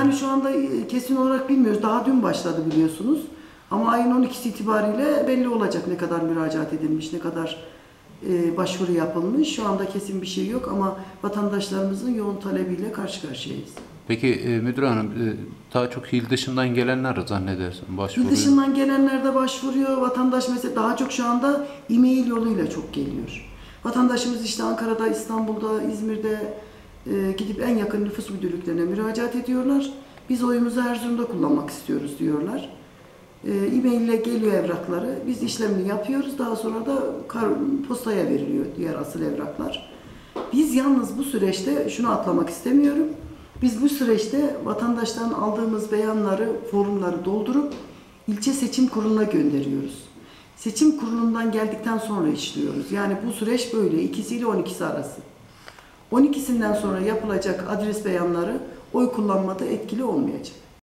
Yani şu anda kesin olarak bilmiyoruz. Daha dün başladı biliyorsunuz. Ama ayın 12'si itibariyle belli olacak ne kadar müracaat edilmiş, ne kadar başvuru yapılmış. Şu anda kesin bir şey yok ama vatandaşlarımızın yoğun talebiyle karşı karşıyayız. Peki müdür hanım, daha çok il dışından gelenler zannedersin başvuruyor. İl dışından gelenler de başvuruyor. Vatandaş mesela daha çok şu anda e-mail yoluyla çok geliyor. Vatandaşımız işte Ankara'da, İstanbul'da, İzmir'de gidip en yakın nüfus müdürlüklerine müracaat ediyorlar. Biz oyumuzu Erzurum'da kullanmak istiyoruz diyorlar. E-mail ile geliyor evrakları. Biz işlemini yapıyoruz. Daha sonra da postaya veriliyor diğer asıl evraklar. Biz yalnız bu süreçte şunu atlamak istemiyorum. Biz bu süreçte vatandaştan aldığımız beyanları, formları doldurup ilçe seçim kuruluna gönderiyoruz. Seçim kurulundan geldikten sonra işliyoruz. Yani bu süreç böyle 2'si ile 12'si arası. 12'sinden sonra yapılacak adres beyanları oy kullanmada etkili olmayacak.